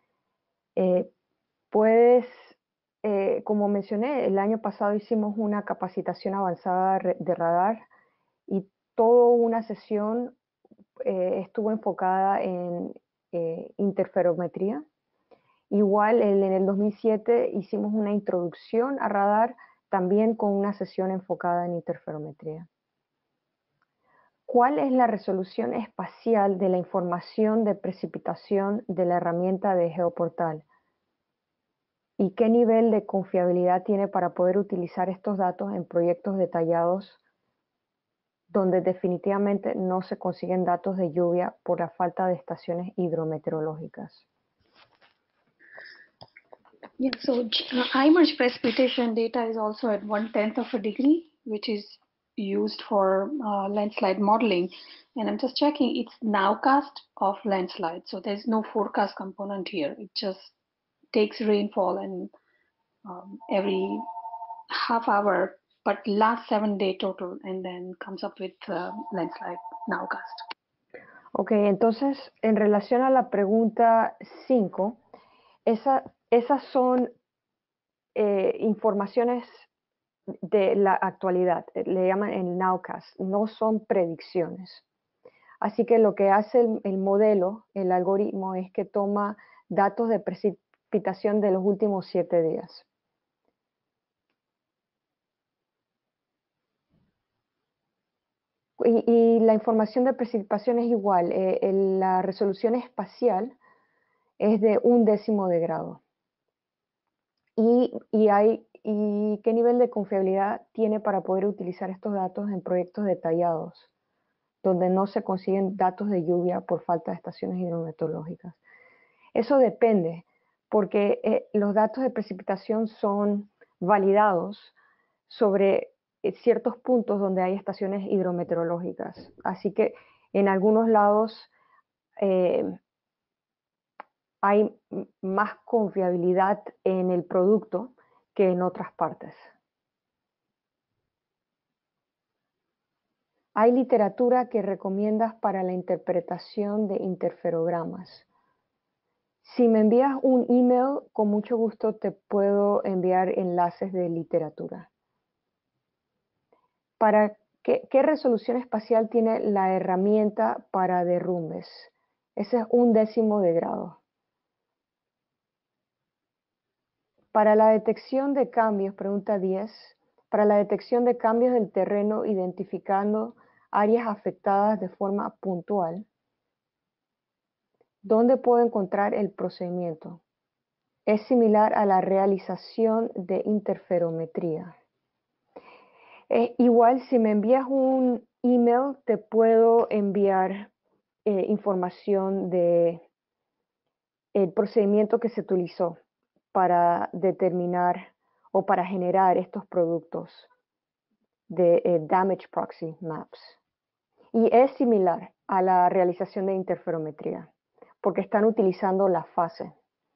Speaker 1: Como mencioné, el año pasado hicimos una capacitación avanzada de radar y toda una sesión estuvo enfocada en interferometría. Igual en el 2007 hicimos una introducción a radar también con una sesión enfocada en interferometría. ¿Cuál es la resolución espacial de la información de precipitación de la herramienta de Geoportal? ¿Y qué nivel de confiabilidad tiene para poder utilizar estos datos en proyectos detallados donde definitivamente no se consiguen datos de lluvia por la falta de estaciones hidrometeorológicas?
Speaker 2: Yeah, so IMERGE precipitation data is also at 1/10 of a degree, which is used for landslide modeling. And I'm just checking, it's nowcast of landslide. So there's no forecast component here. It just takes rainfall and every half hour, but last 7 day total, and then comes up with landslide nowcast.
Speaker 1: Ok, entonces en relación a la pregunta 5, esas son informaciones de la actualidad, le llaman el nowcast, no son predicciones. Así que lo que hace el modelo, el algoritmo, es que toma datos de precipitación de los últimos 7 días. Y la información de precipitación es igual, la resolución espacial es de 1/10 de grado. ¿Y qué nivel de confiabilidad tiene para poder utilizar estos datos en proyectos detallados, donde no se consiguen datos de lluvia por falta de estaciones hidrometeorológicas? Eso depende, porque los datos de precipitación son validados sobre ciertos puntos donde hay estaciones hidrometeorológicas. Así que en algunos lados hay más confiabilidad en el producto que en otras partes. Hay literatura que recomiendas para la interpretación de interferogramas. Si me envías un email, con mucho gusto te puedo enviar enlaces de literatura. ¿Qué resolución espacial tiene la herramienta para derrumbes? Ese es 1/10 de grado. Para la detección de cambios, pregunta 10, para la detección de cambios del terreno identificando áreas afectadas de forma puntual, ¿Dónde puedo encontrar el procedimiento? Es similar a la realización de interferometría. Igual, si me envías un email, te puedo enviar información de el procedimiento que se utilizó para determinar o para generar estos productos de Damage Proxy Maps. Y es similar a la realización de interferometría, porque están utilizando la fase.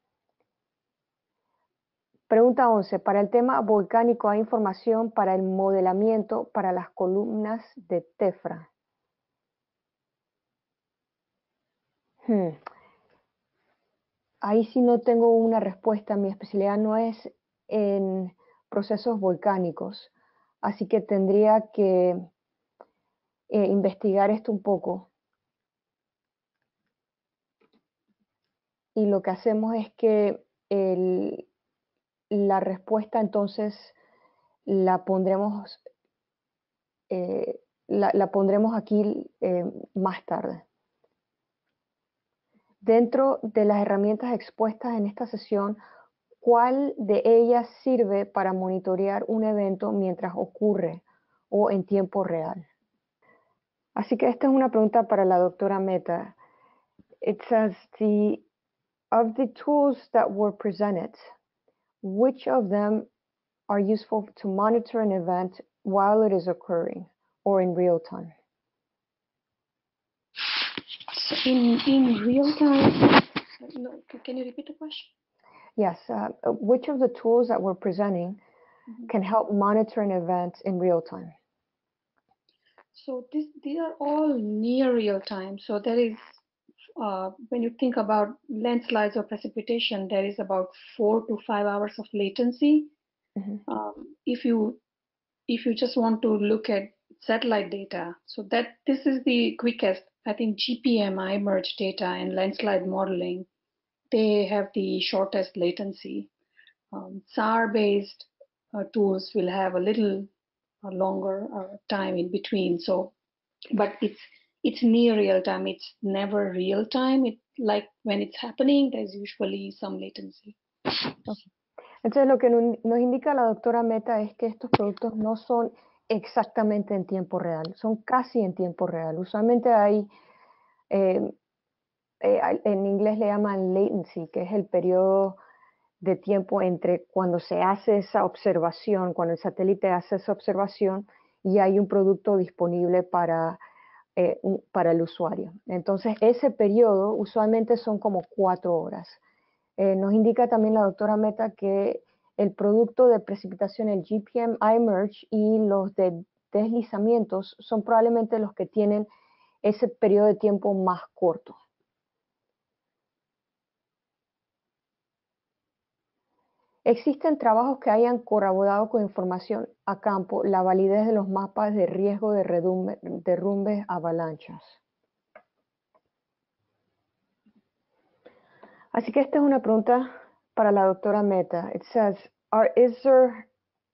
Speaker 1: Pregunta 11. Para el tema volcánico, ¿hay información para el modelamiento para las columnas de Tefra? Ahí sí no tengo una respuesta. Mi especialidad no es en procesos volcánicos, así que tendría que investigar esto un poco. Y lo que hacemos es que la respuesta entonces la pondremos, la pondremos aquí más tarde. Dentro de las herramientas expuestas en esta sesión, ¿cuál de ellas sirve para monitorear un evento mientras ocurre o en tiempo real? Así que esta es una pregunta para la doctora Mehta. It says, of the tools that were presented, which of them are useful to monitor an event while it is occurring or in real time?
Speaker 2: So in real time, no, can you repeat the question?
Speaker 1: Yes, which of the tools that we're presenting can help monitor an event in real time?
Speaker 2: So these are all near real time. So there is, when you think about landslides or precipitation, there is about 4 to 5 hours of latency. If you just want to look at satellite data, so that this is the quickest. I think GPM, iMerge data, and landslide modeling, they have the shortest latency. SAR-based tools will have a little longer time in between. So, but it's near real time. It's never real time. It like when it's happening, there's usually some latency.
Speaker 1: Okay. Entonces lo que nos indica la doctora Mehta es que estos productos no son exactamente en tiempo real, son casi en tiempo real. Usualmente hay, en inglés le llaman latency, que es el periodo de tiempo entre cuando se hace esa observación, cuando el satélite hace esa observación y hay un producto disponible para el usuario. Entonces ese periodo usualmente son como 4 horas. Nos indica también la doctora Mehta que el producto de precipitación, el GPM, iMerge y los de deslizamientos son probablemente los que tienen ese periodo de tiempo más corto. Existen trabajos que hayan corroborado con información a campo la validez de los mapas de riesgo de derrumbes avalanchas. Así que esta es una pregunta para la doctora Mehta. It says, is there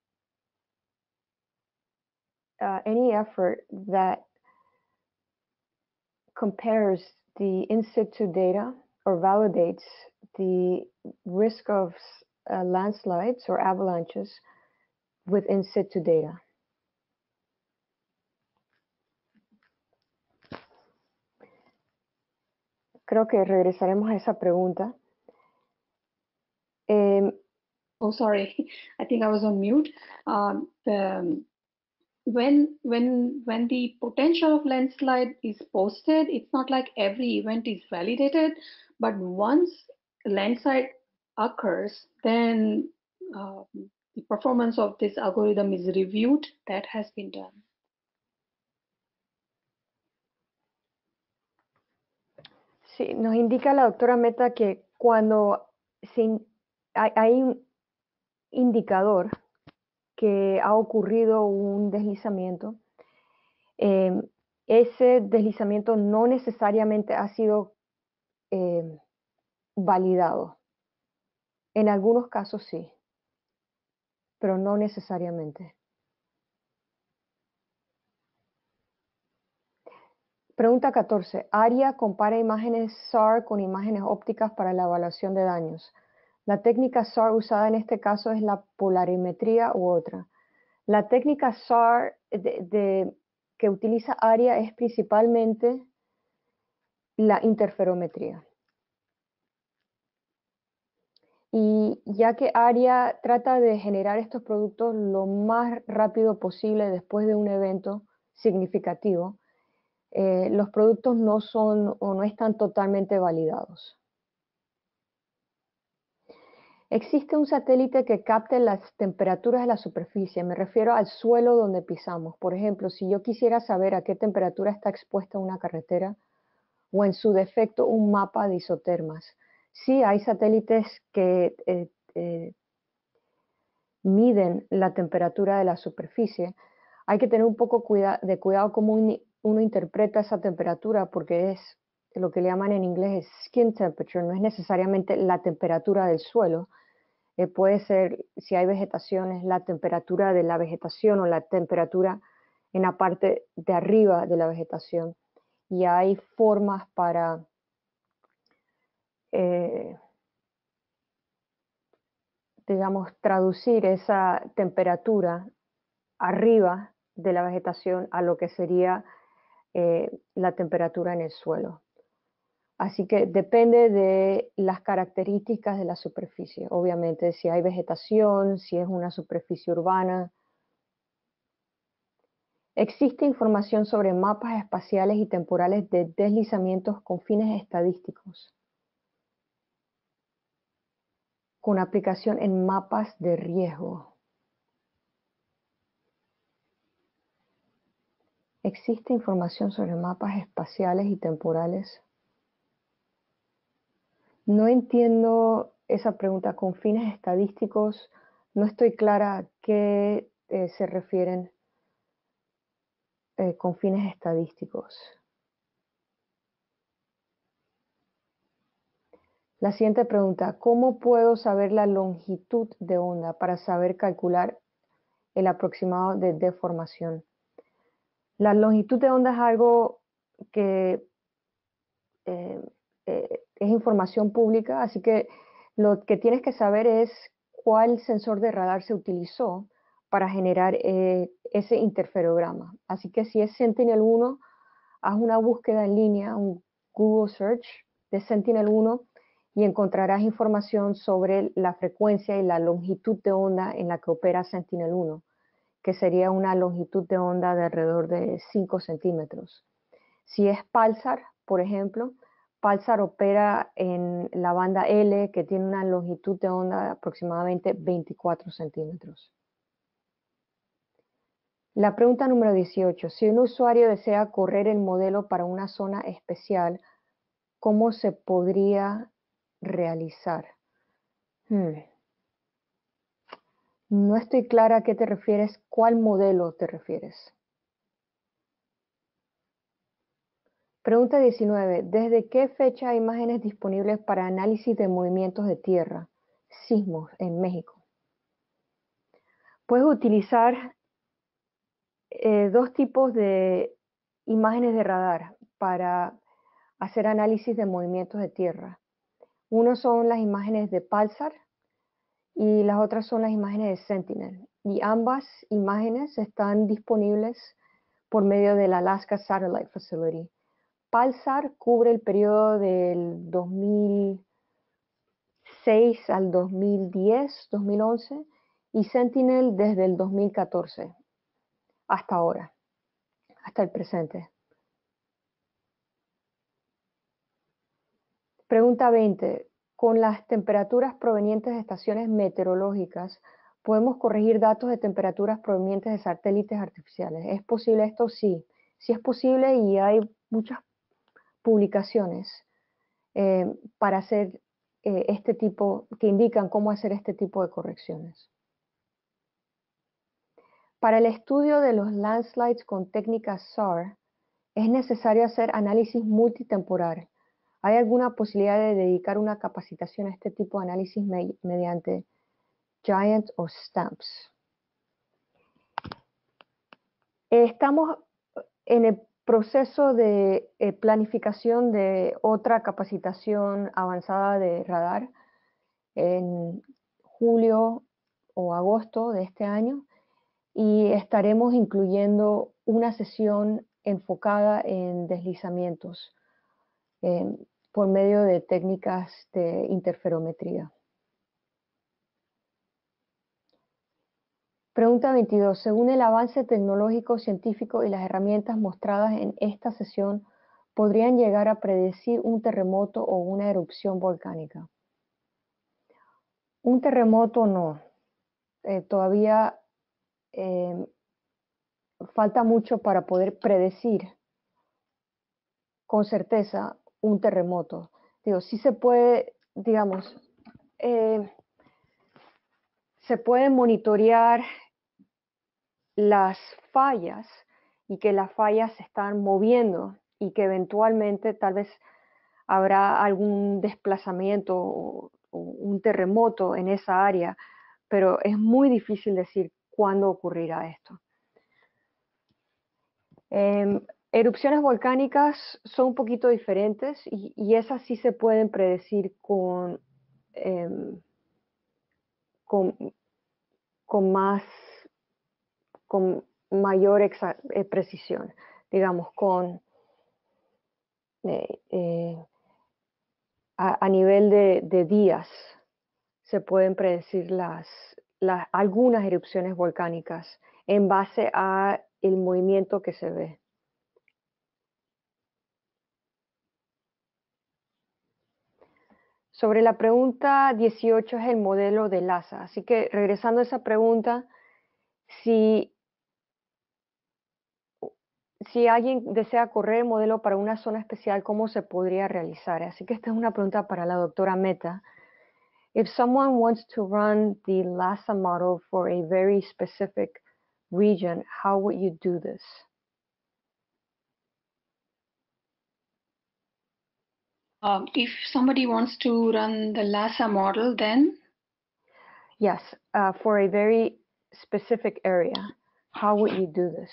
Speaker 1: any effort that compares the in situ data or validates the risk of landslides or avalanches with in situ data? Creo que regresaremos a esa pregunta.
Speaker 2: Oh, sorry, I think I was on mute. When the potential of landslide is posted, it's not like every event is validated, but once landslide occurs, then the performance of this algorithm is reviewed. That has been done.
Speaker 1: Sí, nos indica la doctora Mehta que cuando hay un indicador que ha ocurrido un deslizamiento, ese deslizamiento no necesariamente ha sido validado. En algunos casos sí, pero no necesariamente. Pregunta 14. ARIA compara imágenes SAR con imágenes ópticas para la evaluación de daños. La técnica SAR usada en este caso es la polarimetría u otra. La técnica SAR que utiliza ARIA es principalmente la interferometría. Y ya que ARIA trata de generar estos productos lo más rápido posible después de un evento significativo, los productos no son o no están totalmente validados. Existe un satélite que capte las temperaturas de la superficie, me refiero al suelo donde pisamos. Por ejemplo, si yo quisiera saber a qué temperatura está expuesta una carretera o en su defecto un mapa de isotermas. Sí, hay satélites que miden la temperatura de la superficie. Hay que tener un poco de cuidado cómo uno interpreta esa temperatura porque es lo que le llaman en inglés skin temperature, no es necesariamente la temperatura del suelo. Puede ser, si hay vegetación, es la temperatura de la vegetación o la temperatura en la parte de arriba de la vegetación. Y hay formas para digamos, traducir esa temperatura arriba de la vegetación a lo que sería la temperatura en el suelo. Así que depende de las características de la superficie. Obviamente, si hay vegetación, si es una superficie urbana. Existe información sobre mapas espaciales y temporales de deslizamientos con fines estadísticos, con aplicación en mapas de riesgo. ¿Existe información sobre mapas espaciales y temporales? No entiendo esa pregunta. Con fines estadísticos, no estoy clara a qué se refieren con fines estadísticos. La siguiente pregunta, ¿cómo puedo saber la longitud de onda para saber calcular el aproximado de deformación? La longitud de onda es algo que es información pública, así que lo que tienes que saber es cuál sensor de radar se utilizó para generar ese interferograma. Así que si es Sentinel-1, haz una búsqueda en línea, un Google Search de Sentinel-1 y encontrarás información sobre la frecuencia y la longitud de onda en la que opera Sentinel-1, que sería una longitud de onda de alrededor de 5 centímetros. Si es Pulsar, por ejemplo, Pulsar opera en la banda L, que tiene una longitud de onda de aproximadamente 24 centímetros. La pregunta número 18. Si un usuario desea correr el modelo para una zona especial, ¿cómo se podría realizar? No estoy clara a qué te refieres, ¿cuál modelo te refieres? Pregunta 19. ¿Desde qué fecha hay imágenes disponibles para análisis de movimientos de tierra, sismos en México? Puedes utilizar dos tipos de imágenes de radar para hacer análisis de movimientos de tierra. Uno son las imágenes de Pulsar y las otras son las imágenes de Sentinel. Y ambas imágenes están disponibles por medio del Alaska Satellite Facility. Pulsar cubre el periodo del 2006 al 2010, 2011, y Sentinel desde el 2014 hasta ahora, hasta el presente. Pregunta 20. Con las temperaturas provenientes de estaciones meteorológicas, ¿podemos corregir datos de temperaturas provenientes de satélites artificiales? ¿Es posible esto? Sí. Sí es posible y hay muchas publicaciones para hacer que indican cómo hacer este tipo de correcciones. Para el estudio de los landslides con técnicas SAR, es necesario hacer análisis multitemporal. ¿Hay alguna posibilidad de dedicar una capacitación a este tipo de análisis mediante Giant o STAMPS? Estamos en el proceso de planificación de otra capacitación avanzada de radar en julio o agosto de este año y estaremos incluyendo una sesión enfocada en deslizamientos por medio de técnicas de interferometría. Pregunta 22. Según el avance tecnológico, científico y las herramientas mostradas en esta sesión, ¿podrían llegar a predecir un terremoto o una erupción volcánica? Un terremoto no. Todavía falta mucho para poder predecir con certeza un terremoto. Digo, sí se puede, digamos, se puede monitorear las fallas y que las fallas se están moviendo y que eventualmente tal vez habrá algún desplazamiento o un terremoto en esa área, pero es muy difícil decir cuándo ocurrirá esto. Erupciones volcánicas son un poquito diferentes y esas sí se pueden predecir con mayor precisión, digamos, a nivel de días se pueden predecir algunas erupciones volcánicas en base a el movimiento que se ve. Sobre la pregunta 18 es el modelo de LASA. Así que regresando a esa pregunta, si alguien desea correr el modelo para una zona especial, ¿cómo se podría realizar? Así que esta es una pregunta para la doctora Mehta. If someone wants to run the LASA model for a very specific region, how would you do this?
Speaker 2: If somebody wants to run the LASA model, then?
Speaker 1: Yes, for a very specific area, how would you do this?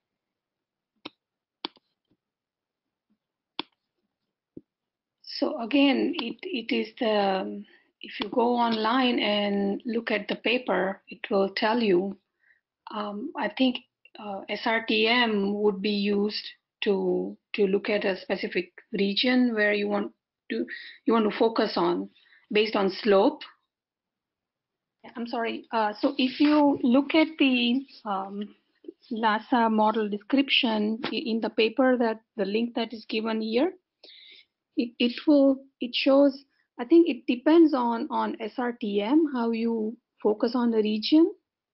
Speaker 2: So again, it is if you go online and look at the paper, it will tell you. I think SRTM would be used to look at a specific region where you want to focus on based on slope. I'm sorry. So if you look at the LASA model description in the paper, that the link that is given here, it shows. I think it depends on SRTM how you focus on the region,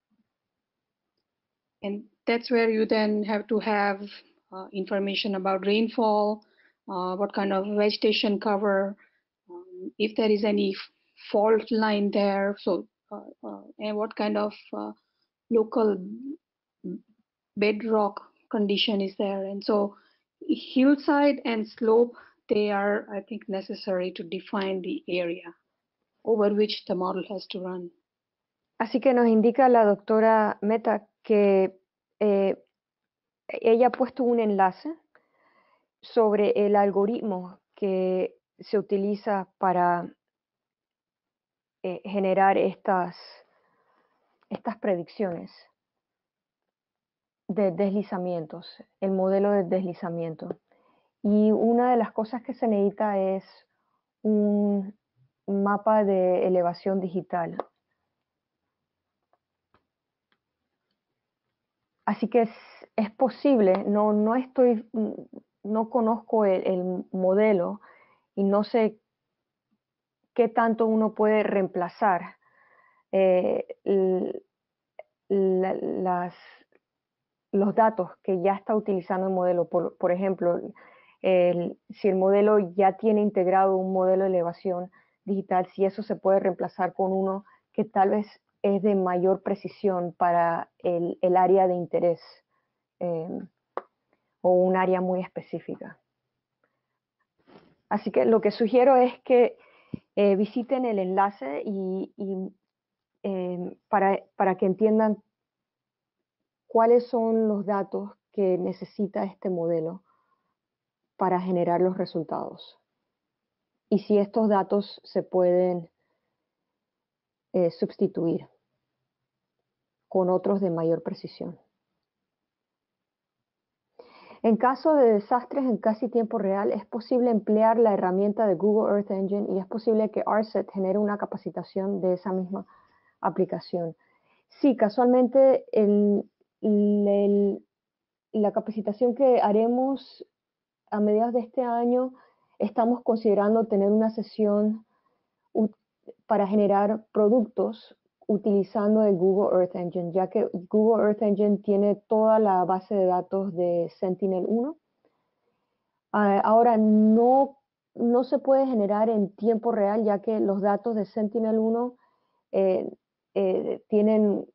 Speaker 2: and that's where you then have to have information about rainfall, what kind of vegetation cover, if there is any fault line there, so and what kind of local bedrock condition is there. And so hillside and slope, they are, I think, necessary to define the area over which the model has to run.
Speaker 1: Así que nos indica la doctora Mehta que ella ha puesto un enlace sobre el algoritmo que se utiliza para generar estas predicciones de deslizamientos, el modelo de deslizamiento. Y una de las cosas que se necesita es un mapa de elevación digital. Así que es posible, no conozco el modelo y no sé qué tanto uno puede reemplazar los datos que ya está utilizando el modelo. Por ejemplo, si el modelo ya tiene integrado un modelo de elevación digital, si eso se puede reemplazar con uno que tal vez es de mayor precisión para el área de interés o un área muy específica. Así que lo que sugiero es que visiten el enlace para que entiendan cuáles son los datos que necesita este modelo para generar los resultados. Y si estos datos se pueden sustituir con otros de mayor precisión. En caso de desastres en casi tiempo real, es posible emplear la herramienta de Google Earth Engine y es posible que ARSET genere una capacitación de esa misma aplicación. Sí, casualmente la capacitación que haremos a mediados de este año, estamos considerando tener una sesión para generar productos utilizando el Google Earth Engine, ya que Google Earth Engine tiene toda la base de datos de Sentinel-1. Ahora, no se puede generar en tiempo real, ya que los datos de Sentinel-1 tienen,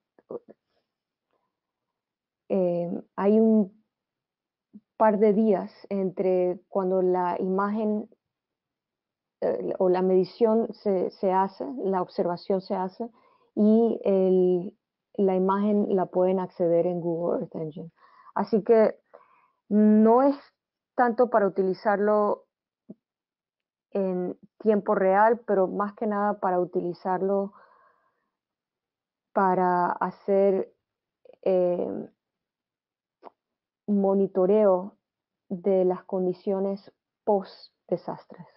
Speaker 1: hay un par de días entre cuando la imagen o la medición se hace, la observación se hace, y la imagen la pueden acceder en Google Earth Engine. Así que no es tanto para utilizarlo en tiempo real, pero más que nada para utilizarlo para hacer monitoreo de las condiciones post-desastres.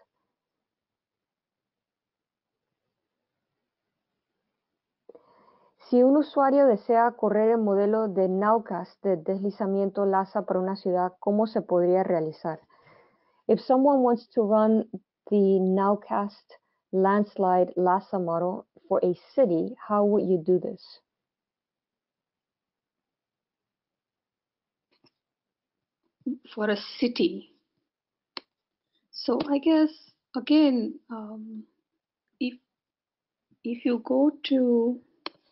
Speaker 1: Si un usuario desea correr el modelo de Nowcast de deslizamiento LASA para una ciudad, ¿cómo se podría realizar? If someone wants to run the Nowcast landslide LASA model for a city, how would you do this?
Speaker 2: For a city. So I guess, again, if you go to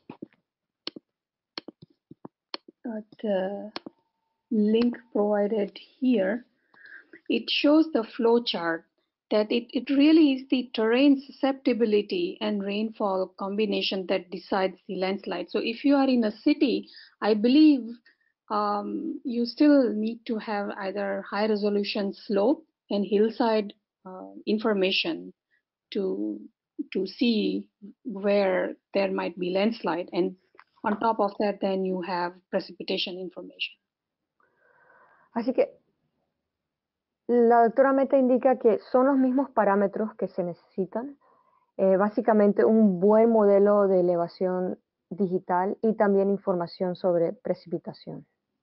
Speaker 2: the link provided here, it shows the flow chart that it really is the terrain susceptibility and rainfall combination that decides the landslide. So if you are in a city, I believe you still need to have either high resolution slope and hillside information to see where there might be landslide, and on top of that then you have precipitation information.
Speaker 1: Así que la doctora Meta indica que son los mismos parámetros que se necesitan, básicamente un buen modelo de elevación digital y también información sobre precipitación.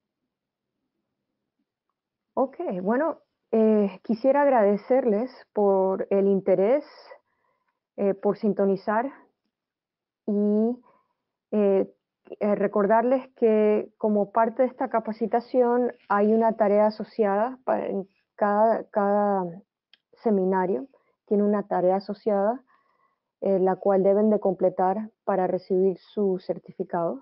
Speaker 1: Ok, bueno, quisiera agradecerles por el interés, por sintonizar y recordarles que como parte de esta capacitación hay una tarea asociada en cada seminario, tiene una tarea asociada la cual deben de completar para recibir sus certificados.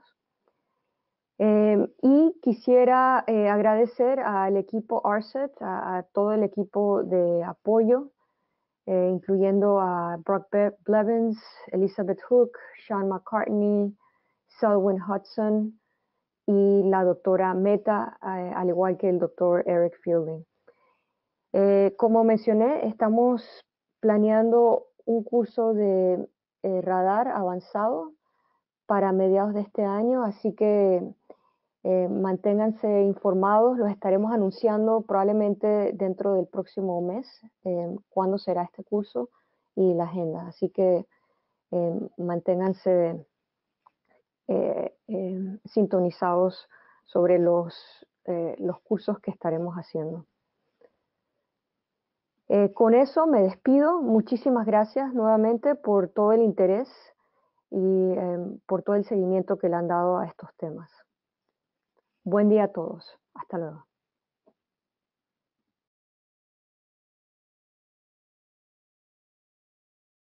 Speaker 1: Y quisiera agradecer al equipo ARSET, a todo el equipo de apoyo, incluyendo a Brock Blevins, Elizabeth Hook, Sean McCartney, Selwyn Hudson y la doctora Meta, al igual que el doctor Eric Fielding. Como mencioné, estamos planeando un curso de radar avanzado para mediados de este año, así que manténganse informados, los estaremos anunciando probablemente dentro del próximo mes, cuándo será este curso y la agenda, así que manténganse sintonizados sobre los cursos que estaremos haciendo. Con eso me despido. Muchísimas gracias nuevamente por todo el interés y por todo el seguimiento que le han dado a estos temas. Buen día a todos. Hasta luego.